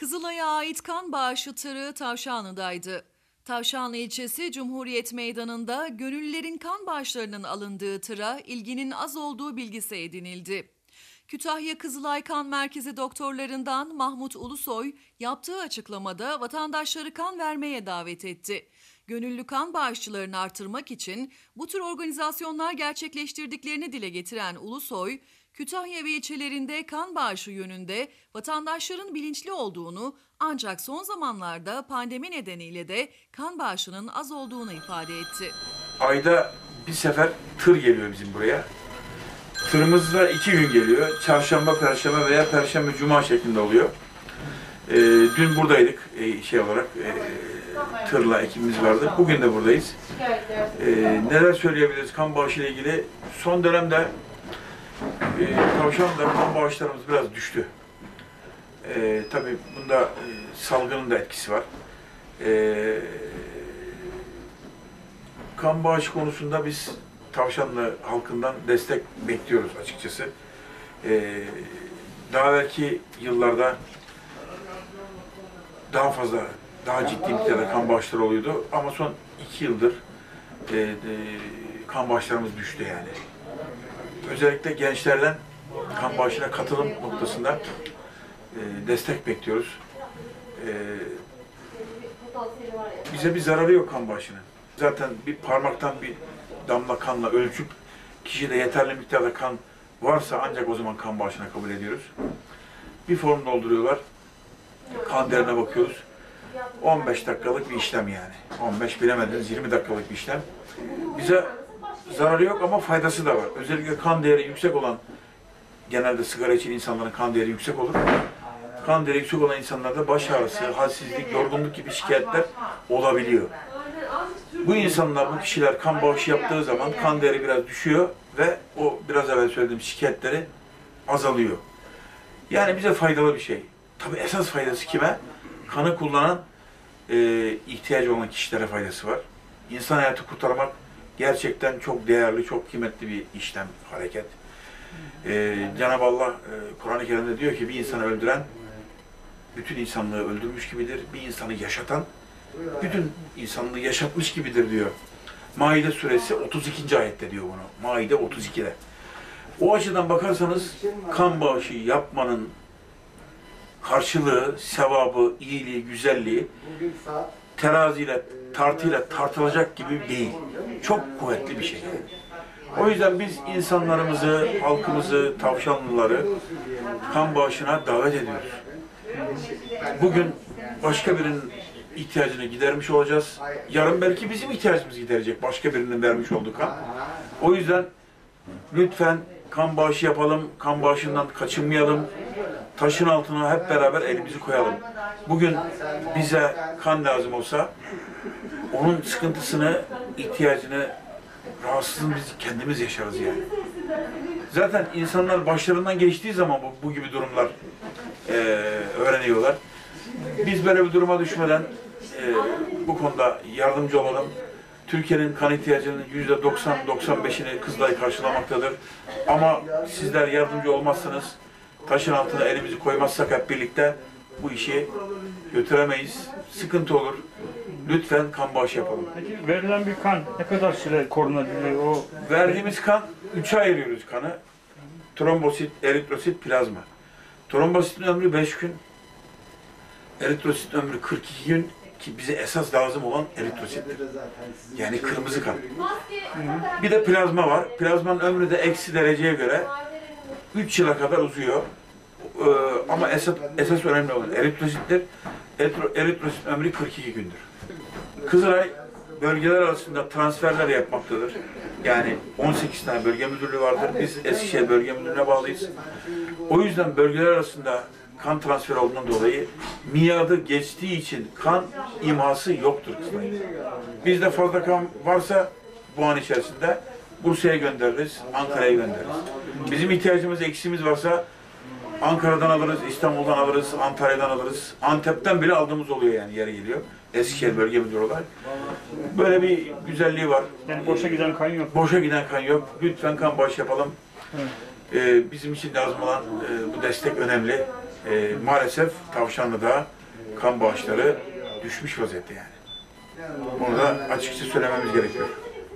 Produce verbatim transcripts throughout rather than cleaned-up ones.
Kızılay'a ait kan bağışı tırı Tavşanlı'daydı. Tavşanlı ilçesi Cumhuriyet Meydanı'nda gönüllülerin kan bağışlarının alındığı tıra ilginin az olduğu bilgisi edinildi. Kütahya Kızılay Kan Merkezi doktorlarından Mahmut Ulusoy yaptığı açıklamada vatandaşları kan vermeye davet etti. Gönüllü kan bağışçılarını artırmak için bu tür organizasyonlar gerçekleştirdiklerini dile getiren Ulusoy, Kütahya ve ilçelerinde kan bağışı yönünde vatandaşların bilinçli olduğunu ancak son zamanlarda pandemi nedeniyle de kan bağışının az olduğunu ifade etti. Ayda bir sefer tır geliyor bizim buraya. Tırımız da iki gün geliyor. Çarşamba, Perşembe veya Perşembe, Cuma şeklinde oluyor. Ee, dün buradaydık e, şey olarak e, tırla ekibimiz vardı. Bugün de buradayız. Ee, neler söyleyebiliriz kan bağışı ile ilgili? Son dönemde e, Tavşanlı'da kan bağışlarımız biraz düştü. E, tabii bunda e, salgının da etkisi var. E, kan bağışı konusunda biz Tavşanlı halkından destek bekliyoruz açıkçası. Ee, daha belki yıllarda daha fazla, daha ciddi miktarda kan bağışları oluyordu ama son iki yıldır e, e, kan bağışlarımız düştü yani. Özellikle gençlerden kan bağışına katılım noktasında e, destek bekliyoruz. E, bize bir zararı yok kan bağışının. Zaten bir parmaktan bir damla kanla ölçüp kişide yeterli miktarda kan varsa ancak o zaman kan bağışına kabul ediyoruz. Bir form dolduruyorlar. Kan değerine bakıyoruz. on beş dakikalık bir işlem yani. on beş bilemediniz yirmi dakikalık bir işlem. Bize zararı yok ama faydası da var. Özellikle kan değeri yüksek olan, genelde sigara için insanların kan değeri yüksek olur. Kan değeri yüksek olan insanlarda baş ağrısı, halsizlik, yorgunluk gibi şikayetler olabiliyor. Bu insanlar, bu kişiler kan bağışı yaptığı zaman kan değeri biraz düşüyor ve o biraz evvel söylediğim şikayetleri azalıyor. Yani bize faydalı bir şey. Tabii esas faydası kime? Kanı kullanan, e, ihtiyacı olan kişilere faydası var. İnsan hayatı kurtarmak gerçekten çok değerli, çok kıymetli bir işlem, hareket. E, Cenab-ı Allah e, Kur'an-ı Kerim'de diyor ki bir insanı öldüren bütün insanlığı öldürmüş gibidir. Bir insanı yaşatan bütün insanlığı yaşatmış gibidir diyor. Maide suresi otuz ikinci ayette diyor bunu. Maide otuz ikide. O açıdan bakarsanız kan bağışı yapmanın karşılığı, sevabı, iyiliği, güzelliği teraziyle, tartıyla tartılacak gibi değil. Çok kuvvetli bir şey. O yüzden biz insanlarımızı, halkımızı, Tavşanlıları kan bağışına davet ediyoruz. Bugün başka birinin ihtiyacını gidermiş olacağız. Yarın belki bizim ihtiyacımızı giderecek başka birinin vermiş olduğu kan. O yüzden lütfen kan bağışı yapalım, kan bağışından kaçınmayalım. Taşın altına hep beraber elimizi koyalım. Bugün bize kan lazım olsa onun sıkıntısını, ihtiyacını, rahatsızlığını biz kendimiz yaşarız yani. Zaten insanlar başlarından geçtiği zaman bu, bu gibi durumlar e, öğreniyorlar. Biz böyle bir duruma düşmeden e, bu konuda yardımcı olalım. Türkiye'nin kan ihtiyacının yüzde doksan doksan beşini Kızılay karşılamaktadır. Ama sizler yardımcı olmazsanız, taşın altına elimizi koymazsak hep birlikte bu işi götüremeyiz. Sıkıntı olur. Lütfen kan bağışı yapalım. Peki verilen bir kan ne kadar süre korunabilir? O verdiğimiz kan, üçe ayırıyoruz kanı. Trombosit, eritrosit, plazma. Trombositin ömrü beş gün. Eritrosit ömrü kırk iki gün ki bize esas lazım olan eritrosittir. Yani kırmızı kan. Bir de plazma var. Plazmanın ömrü de eksi dereceye göre üç yıla kadar uzuyor. Ee, ama esas, esas önemli olan eritrosittir. Eritrosit ömrü kırk iki gündür. Kızılay bölgeler arasında transferler yapmaktadır. Yani on sekiz tane bölge müdürlüğü vardır. Biz Eskişehir Bölge Müdürlüğü'ne bağlıyız. O yüzden bölgeler arasında kan transferi olduğundan dolayı miadı geçtiği için kan imhası yoktur Kızılay'ın. Bizde fazla kan varsa bu an içerisinde Bursa'ya göndeririz, Ankara'ya göndeririz. Bizim ihtiyacımız, eksiğimiz varsa Ankara'dan alırız, İstanbul'dan alırız, Antalya'dan alırız. Antep'ten bile aldığımız oluyor yani yere geliyor. Eskişehir Bölge Müdürü olarak. Böyle bir güzelliği var. Yani boşa giden kan yok. Boşa giden kan yok. Lütfen kan bağışı yapalım. Evet. Ee, bizim için lazım olan e, bu destek önemli. e, maalesef Tavşanlı'da kan bağışları düşmüş vaziyette yani. Bunu da açıkça söylememiz gerekiyor.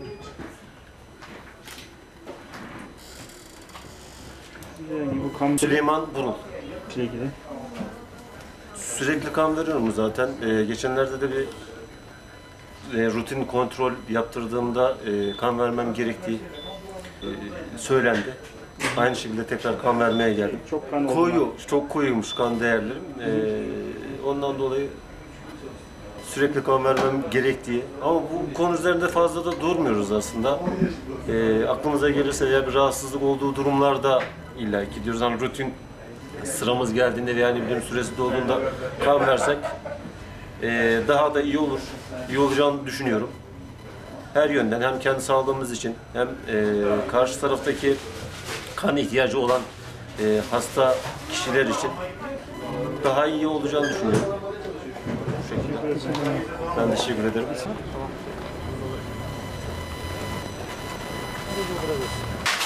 Yani bu kan Süleyman Burul. ile ilgili. Sürekli kan veriyorum zaten. Ee, geçenlerde de bir e, rutin kontrol yaptırdığımda e, kan vermem gerektiği e, söylendi. Aynı şekilde tekrar kan vermeye geldim. Çok kan oldu. Koyu, çok koyuymuş kan değerlerim. Ee, ondan dolayı sürekli kan vermem gerektiği. Ama bu konu üzerinde fazla da durmuyoruz aslında. Ee, aklımıza gelirse ya bir rahatsızlık olduğu durumlarda illa ki diyoruz. Hani rutin sıramız geldiğinde veya yani bilim süresi dolduğunda kan versek e, daha da iyi olur. İyi olacağını düşünüyorum. Her yönden hem kendi sağlığımız için hem e, karşı taraftaki kan ihtiyacı olan e, hasta kişiler için daha iyi olacağını düşünüyorum. Bu şekilde. Ben teşekkür ederim.